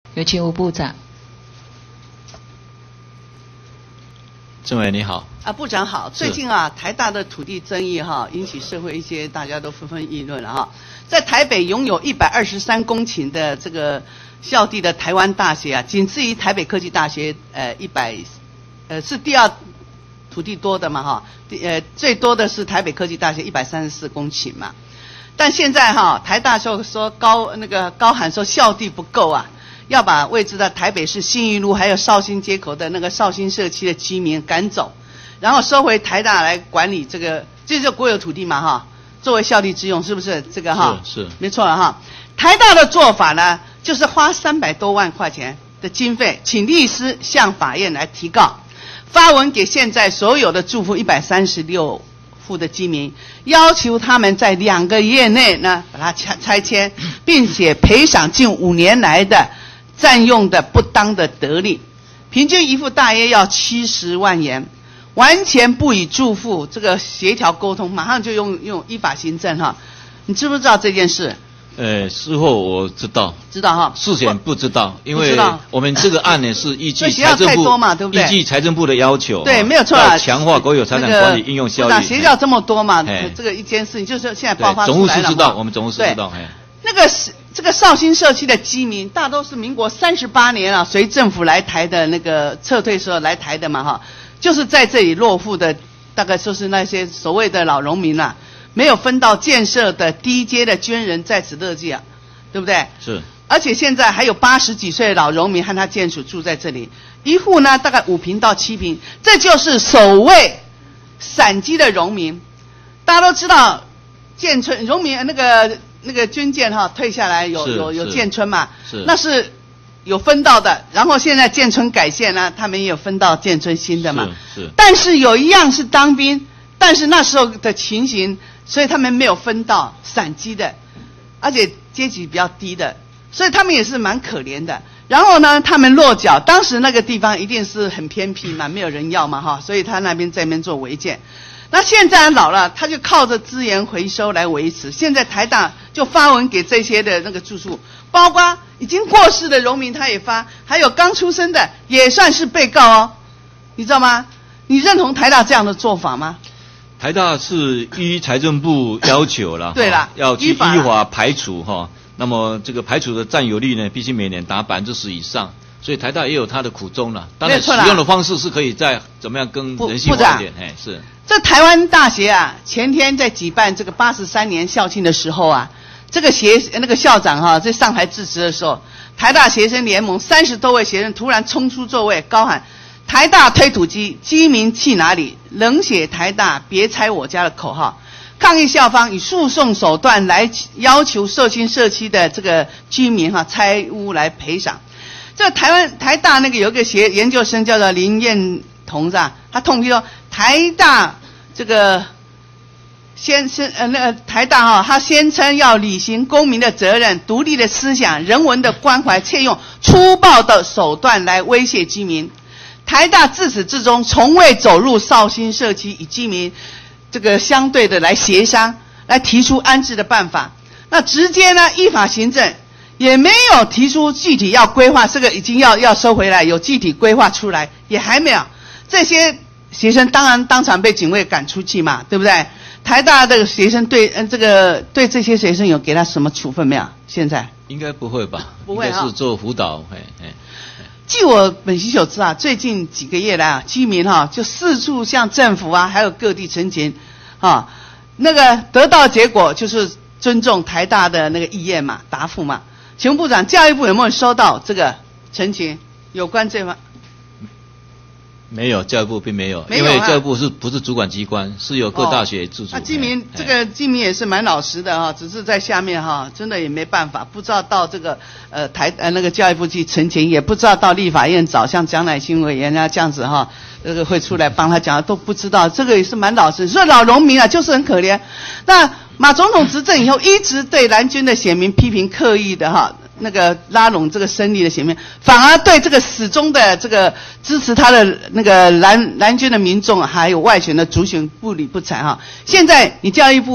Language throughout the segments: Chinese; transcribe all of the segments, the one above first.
有请吴部长。 政委你好。 部长好。最近台大的土地争议引起社会一些大家都纷纷议论了在台北拥有123公顷的这个校地的台湾大学仅次于台北科技大学是第二土地多的嘛最多的是台北科技大学134公顷嘛。但现在台大说高喊说校地不够要把位置在台北市信义路还有绍兴街口的那个绍兴社区的居民赶走，然后收回台大来管理这个，这就国有土地嘛作为校地之用，是不是这个是没错了台大的做法呢，就是花300多万块钱的经费，请律师向法院来提告，发文给现在所有的住户136户的居民，要求他们在2个月内呢把它拆迁，并且赔偿近5年来的占用的不当的得利，平均一户大约要70万元，完全不与住户这个协调沟通，马上就用依法行政你知不知道这件事？ 事后我知道事前不知道，因为我们这个案呢是依据财政部嘛，对不对？依据财政部的要求， 对，没有错强化国有财产管理应用效益。 学校这么多嘛，这个一件事情就是现在爆发出来了嘛。 总务室知道，我们总务室知道。 这个绍兴社区的居民，大都是民国38年随政府来台的那个撤退时候来台的嘛就是在这里落户的，大概就是那些所谓的老农民没有分到建设的低阶的捐人在此乐见对不对？ 是。 而且现在还有80几岁的老农民和他眷属住在这里，一户呢大概5坪到7坪，这就是首位散居的农民。大家都知道建村农民那个军舰退下来有建村嘛， 是那是有分到的，然后现在建村改建呢，他们也有分到建村新的嘛， 是。 但是有一样是当兵，但是那时候的情形，所以他们没有分到散居的，而且阶级比较低的，所以他们也是蛮可怜的。然后呢，他们落脚，当时那个地方一定是很偏僻嘛，没有人要嘛所以他那边在那边做违建。那现在老了，他就靠着资源回收来维持。现在台大就发文给这些的那个住宿，包括已经过世的农民他也发，还有刚出生的也算是被告你知道吗？你认同台大这样的做法吗？ 台大是依财政部要求了， 对了， 要去依法排除那么这个排除的占有率呢，必须每年达10%以上。所以台大也有它的苦衷了，当然使用的方式是可以再怎么样更人性化一点。是。这台湾大学前天在举办这个83年校庆的时候这个那个校长在上台致辞的时候，台大学生联盟30多位学生突然冲出座位，高喊"台大推土机，居民去哪里？冷血台大，别拆我家"的口号，抗议校方以诉讼手段来要求绍兴社区的这个居民拆屋来赔偿。这台大那个有一个研究生叫做林彦彤他痛批说台大这个台大他宣称要履行公民的责任、独立的思想、人文的关怀，却用粗暴的手段来威胁居民。台大自始至终从未走入绍兴社区与居民这个相对的来协商，来提出安置的办法。那直接呢依法行政。也没有提出具体要规划，这个已经要收回来，有具体规划出来，也还没有。这些学生当然当场被警卫赶出去嘛，对不对？台大的学生对这些学生有给他什么处分没有？现在应该不会吧？ 不会应该是做辅导。 据我本席所知最近几个月来居民就四处向政府还有各地陈情那个得到结果就是尊重台大的那个意见嘛，答复嘛。请问部长，教育部有没有收到这个陈情？有关这方？ 没有，教育部并没有，因为教育部不是主管机关，是由各大学自主。 居民这个居民也是蛮老实的只是在下面真的也没办法，不知道到这个那个教育部去陈情，也不知道到立法院找像蒋乃馨委员这样子这个会出来帮他讲，都不知道，这个也是蛮老实。所以老农民就是很可怜。那马总统执政以后，一直对蓝军的选民批评刻意的那个拉拢这个生力的选民，反而对这个始终的这个支持他的那个蓝军的民众还有外选的族群不理不睬现在你教育部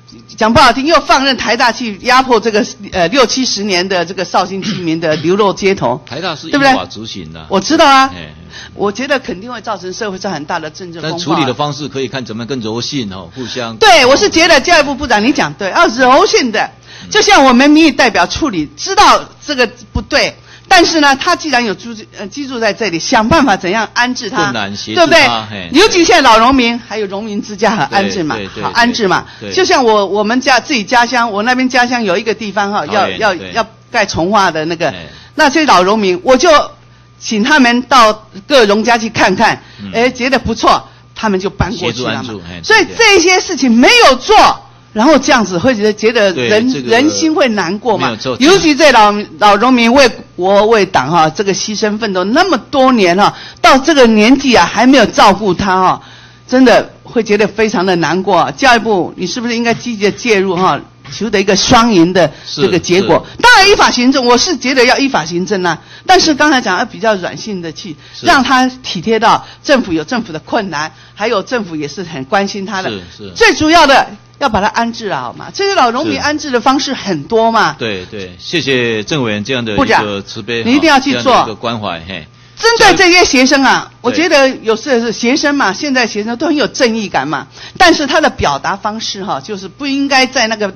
讲不好听，又放任台大去压迫这个60、70年的这个绍兴居民的流落街头。 台大是依对不对法执行的， 我知道啊，我觉得肯定会造成社会上很大的政治风暴。 但处理的方式可以看怎么样更柔性哦，互相。 对，我是觉得教育部部长你讲对，要柔性的，就像我们民意代表处理，知道这个不对。但是呢，他既然有居住在这里，想办法怎样安置他，对不对？尤其现在老农民还有农民之家很安置嘛，好安置嘛。就像我们自己家乡，我那边家乡有一个地方哈，要盖重化的那个，那些老农民，我就请他们到各农家去看看，觉得不错，他们就搬过去了嘛。所以这些事情没有做。然后这样子会觉得人心会难过嘛？尤其这老农民为国为党哈，这个牺牲奋斗那么多年哈，到这个年纪啊还没有照顾他哈，真的会觉得非常的难过。教育部，你是不是应该积极的介入哈，求得一个双赢的这个结果？当然依法行政，我是觉得要依法行政啊。但是刚才讲要比较软性的去让他体贴到政府有政府的困难，还有政府也是很关心他的。是最主要的。要把它安置了好吗？这些老农民安置的方式很多嘛。 对，谢谢郑委员这样的一个慈悲， 你一定要去做一个关怀。 针对这些学生啊，我觉得有时是学生嘛，现在学生都很有正义感嘛，但是他的表达方式哈，就是不应该在那个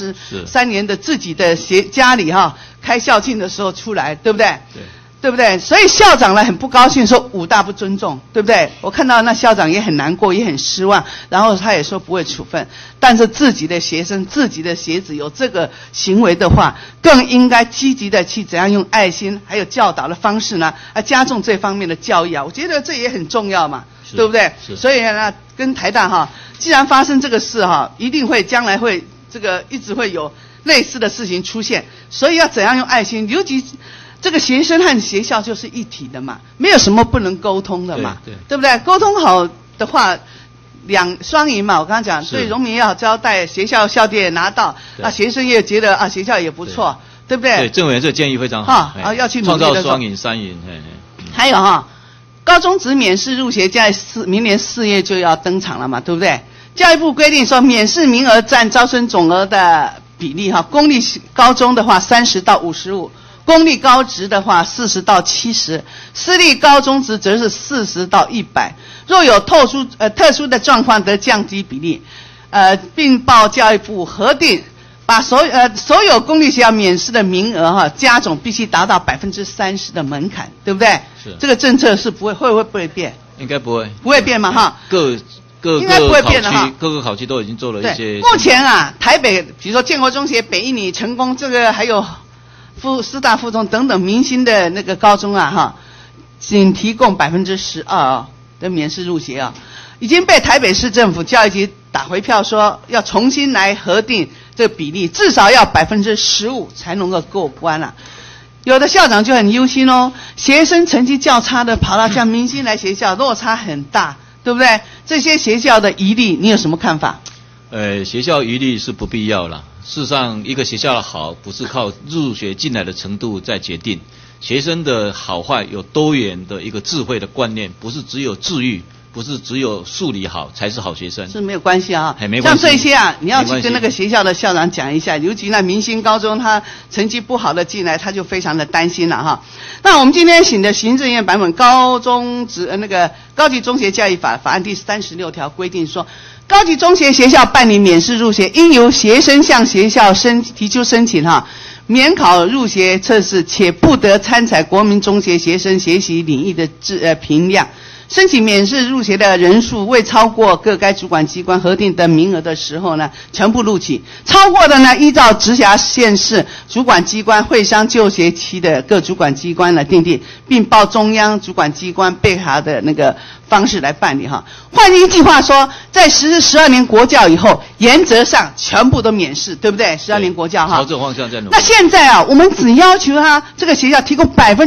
83年的自己的家里哈开校庆的时候出来，对不对？对不对？所以校长呢很不高兴，说武大不尊重，对不对？我看到那校长也很难过，也很失望，然后他也说不会处分，但是自己的学生、自己的学子有这个行为的话，更应该积极的去怎样用爱心还有教导的方式呢，加重这方面的教育啊，我觉得这也很重要嘛，对不对？所以呢，跟台大哈，既然发生这个事哈，一定会将来会这个一直会有类似的事情出现，所以要怎样用爱心，尤其。这个学生和学校就是一体的嘛，没有什么不能沟通的嘛，对不对？沟通好的话，双赢嘛。我刚刚讲，对农民要交代，学校校地也拿到，学生也觉得学校也不错，对不对？ 对，郑委员这个建议非常好， 要去创造双赢、三赢。 还有哈，高中职免试入学在明年4月就要登场了嘛，对不对？教育部规定说，免试名额占招生总额的比例哈，公立高中的话30到55。公立高职的话40到70，私立高中职则是40到100。若有特殊的状况，得降低比例，并报教育部核定，把所有公立学校免试的名额哈加总必须达到30%的门槛，对不对？是。这个政策是会不会变？ 应该不会。 不会变嘛哈？ 应该不会变的哈。各个考区都已经做了一些。 目前啊，台北比如说建国中学、北一女、成功这个还有。师大附中等等明星的那个高中啊，哈，仅提供12%的免试入学啊，已经被台北市政府教育局打回票，说要重新来核定这个比例，至少要15%才能够过关了。有的校长就很忧心哦，学生成绩较差的跑到像明星来学校，落差很大，对不对？这些学校的疑虑，你有什么看法？ 学校疑虑是不必要啦。事实上，一个学校的好不是靠入学进来的程度在决定，学生的好坏有多元的一个智慧的观念，不是只有智育，不是只有数理好才是好学生， 是没有关系啊。 没关系。 像这些啊，你要去跟那个学校的校长讲一下，尤其那明星高中他成绩不好的进来，他就非常的担心了哈。那我们今天请的行政院版本高级中学教育法案第36条规定说。高级中学学校办理免试入学，应由学生向学校提出申请哈，免考入学测试，且不得参采国民中学学生学习领域的评量。申请免试入学的人数未超过各该主管机关核定的名额的时候呢，全部录取；超过的呢，依照直辖县市主管机关会商就学期的各主管机关来订定，并报中央主管机关备查的那个方式来办理哈。换一句话说，在实施12年国教以后，原则上全部都免试，对不对？12年国教哈。 朝这个方向在努力。 那现在啊，我们只要求他这个学校提供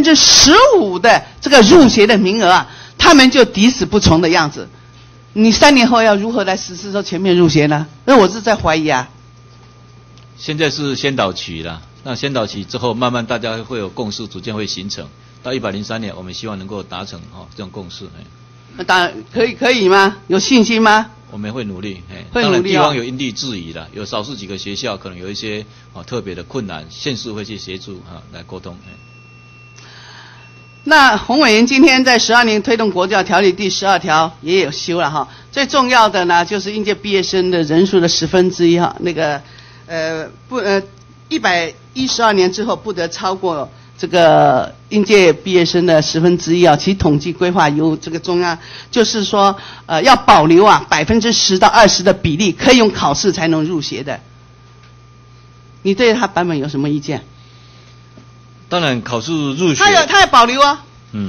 15%的这个入学的名额啊。他们就抵死不从的样子，你3年后要如何来实施说全面入学呢？那我是在怀疑啊。 现在是先导期啦，那先导期之后，慢慢大家会有共识，逐渐会形成。到103年，我们希望能够达成这种共识。 那当然可以吗？有信心吗？ 我们会努力， 会努力。 当然地方有因地制宜的，有少数几个学校可能有一些特别的困难，县市会去协助来沟通。 那洪委员今天在12年推动国教条例第12条也有修了哈，最重要的呢就是应届毕业生的人数的1/10哈，那个112年之后不得超过这个应届毕业生的1/10啊，其统计规划由这个中央，就是说要保留10%到20%的比例可以用考试才能入学的。你对他版本有什么意见？ 当然考试入学他要保留哦。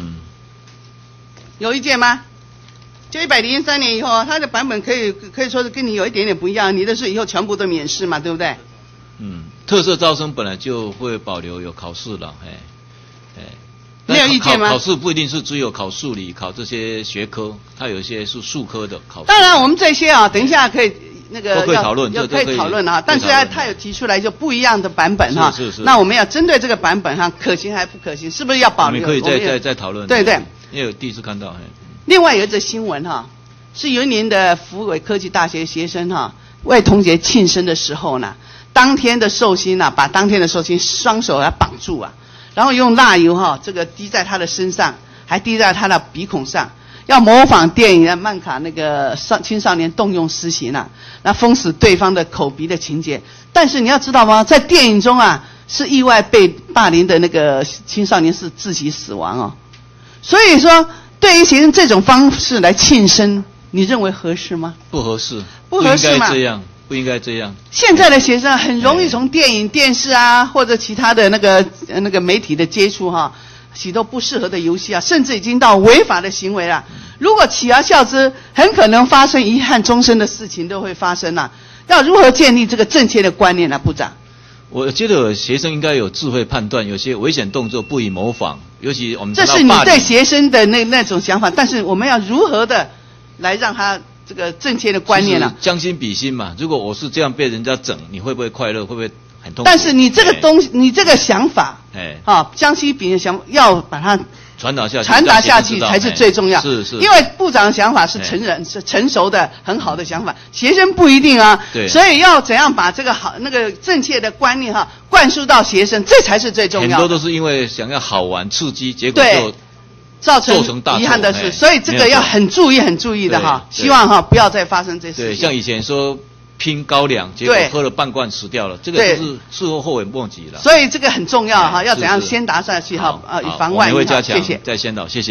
有意见吗？就103年以后，他的版本可以说是跟你有一点点不一样，你的是以后全部都免试嘛，对不对？ 特色招生本来就会保留有考试了， 没有意见吗？ 考试不一定是只有考数理、考这些学科，它有一些是术科的考试。 当然，我们这些等一下可以那个都可以讨论， 可以讨论但是他有提出来就不一样的版本是。 那我们要针对这个版本可行还不可行，是不是要保留？ 我们可以再讨论。 对， 因为我第一次看到。 另外有一则新闻是有一年的福伟科技大学学生为同学庆生的时候呢，当天的寿星把当天的寿星双手绑住然后用蜡油这个滴在他的身上，还滴在他的鼻孔上，要模仿电影的曼卡那个青少年动用私刑那封死对方的口鼻的情节。但是你要知道吗，在电影中是意外被霸凌的那个青少年是自己死亡所以说对于学生这种方式来庆生，你认为合适吗？ 不合适， 不合适吗？ 不应该这样。 现在的学生很容易从电影、电视或者其他的那个媒体的接触许多不适合的游戏甚至已经到违法的行为了。如果起而效之，很可能发生遗憾终身的事情都会发生要如何建立这个正确的观念部长？ 我觉得学生应该有智慧判断，有些危险动作不宜模仿，尤其我们这是你对学生的那种想法，但是我们要如何的来让他这个正确的观念将心比心嘛。如果我是这样被人家整，你会不会快乐？会不会很痛苦？ 但是你这个你这个想法，将心比心想要把它传达下去才是最重要。 是。 因为部长的想法是是成熟的很好的想法，学生不一定对。 所以要怎样把这个那个正确的观念灌输到学生，这才是最重要的。 很多都是因为想要好玩刺激，结果就造成遗憾的事，所以这个要很注意的希望不要再发生这事情。 对，像以前说拼高粱，结果喝了半罐死掉了，这个就是事后悔莫及了。 所以这个很重要要怎样先达下去以防万一。 我们会加强， 谢谢。 再先导，谢谢。